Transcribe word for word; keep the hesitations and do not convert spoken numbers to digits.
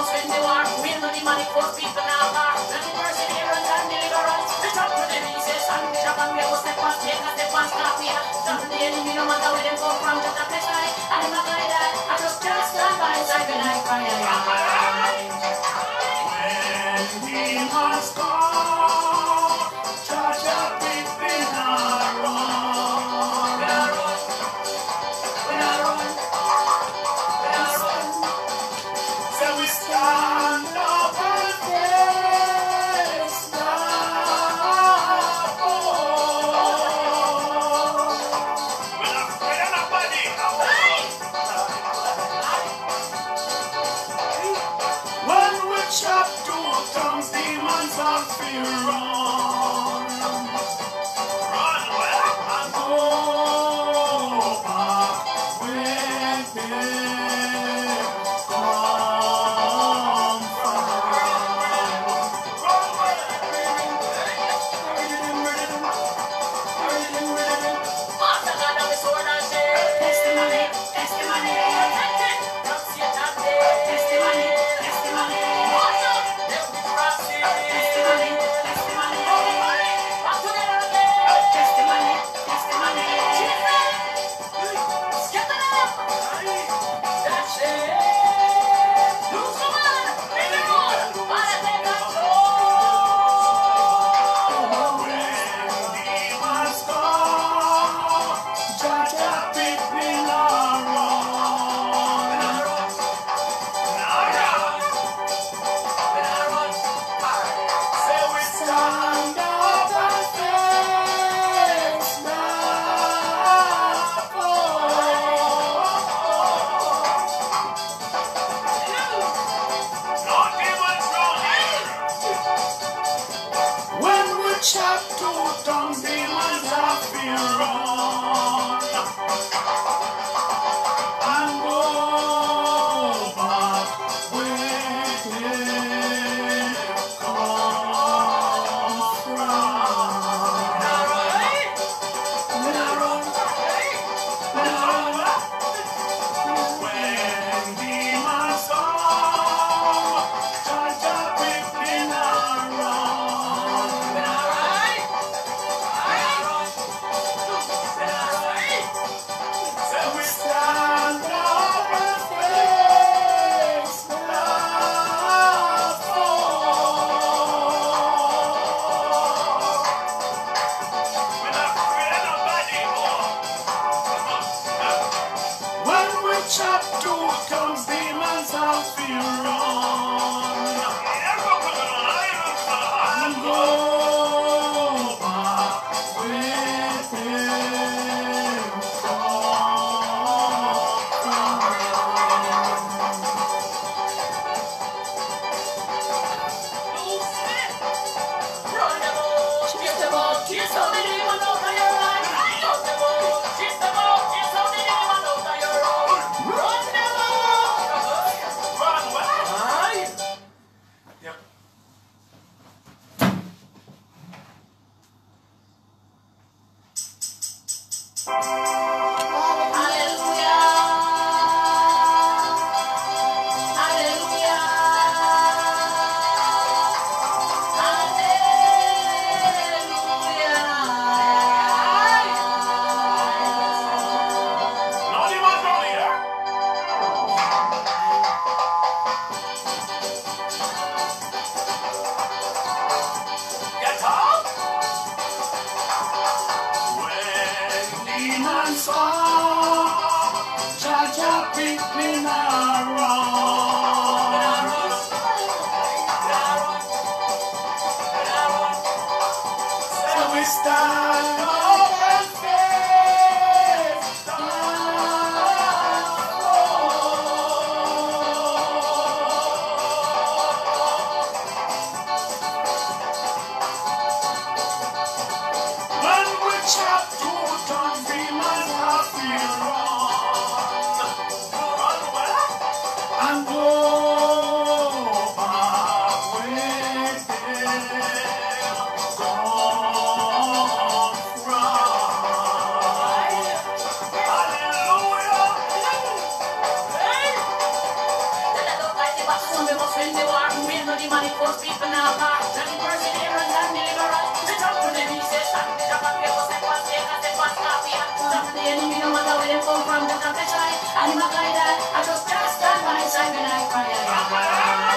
house when they war. We know the money for people now are. When the perseverance and deliverance, the top to the pieces and the top and we go step on, take a step on, stop here. Stop the enemy, no matter where they go from, just a place I, I'm not gonna die. I just just stand by his side when I cry. When he must go, charge up between our run. When I run, when I run, when I run, so we stand up and face the we're not afraid of nobody. When we chop two tongues, demons of fear run. Run well and go back where they come from. Master God of the sword and shield. Testimony, testimony. From Satan day. Testimony, testimony. What's up? Them be crossing. Testimony, testimony. Back together again. Testimony, testimony. Jesus. Scatter them. That's it. Loose the man. Bring the road. Father, take control. When demons come, judge a between our run. When I run, when I run, when I run, say we stand up and face the foe. No demons running. When we chop two tongues, demons have fear run. And go back where they come from. When I run, when I run, when I run, when demons come, charge up within our run. When I run, when I run, when I run, so we stand up and face the foe. We're not afraid of nobody more. When we chop two tongues, demons have fear run. And go back where they come from. Run them all, chase them all, chase all the demons out of your life. Run them all, chase them all, chase all the demons out of your life. Run them all. Run well. Aye. Yep. Hallelujah. Hallelujah. Hallelujah. No demons running here. Get out. When demons come, judge up between our run. When I run, when I run, when I run, so we stand up and face the when we chop two tongues, demons have fear run. Run well. money force people now apart. Nothing perseverance and deliverance. The top to the pieces and the drop and people step one step and step one stop here. Stop the enemy no matter where they come from. The top is high and in my guide I just trust God by his side when I cry.